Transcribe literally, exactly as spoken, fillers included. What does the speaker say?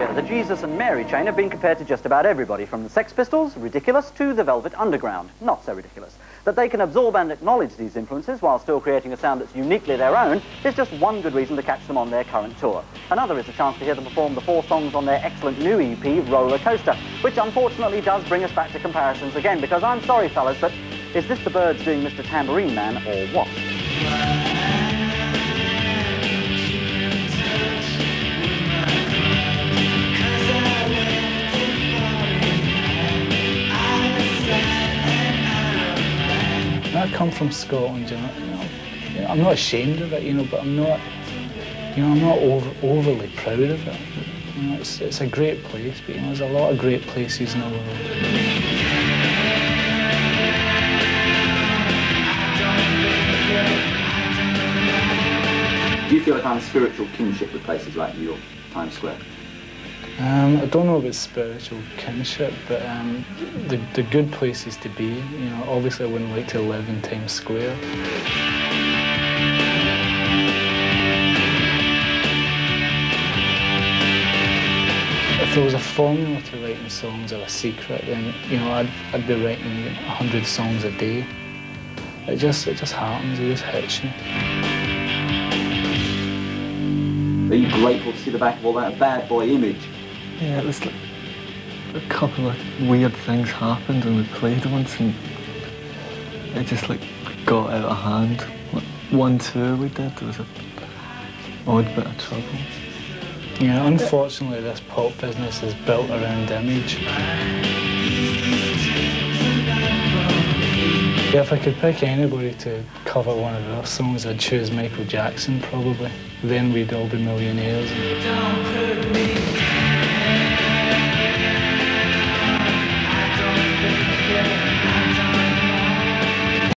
The Jesus and Mary chain have been compared to just about everybody, from the Sex Pistols, ridiculous, to the Velvet Underground, not so ridiculous. That they can absorb and acknowledge these influences while still creating a sound that's uniquely their own is just one good reason to catch them on their current tour. Another is a chance to hear them perform the four songs on their excellent new E P, Roller Coaster, which unfortunately does bring us back to comparisons again, because I'm sorry, fellas, but is this the Byrds doing Mister Tambourine Man or what? I come from Scotland, you know, you know, I'm not ashamed of it, you know, but I'm not, you know, I'm not over, overly proud of it. You know, it's, it's a great place, but you know, there's a lot of great places in the world. Do you feel a kind of spiritual kinship with places like New York, Times Square? Um, I don't know about spiritual kinship, but um, the, the good places to be. You know, obviously I wouldn't like to live in Times Square. If there was a formula to writing songs or a secret, then you know I'd I'd be writing a hundred songs a day. It just it just happens. It just hits you. Are you grateful to see the back of all that bad boy image? Yeah, it was like a couple of weird things happened when we played once, and it just like got out of hand. Like, one tour we did, there was a odd bit of trouble. Yeah, unfortunately this pop business is built around image. Yeah, if I could pick anybody to cover one of our songs, I'd choose Michael Jackson probably. Then we'd all be millionaires.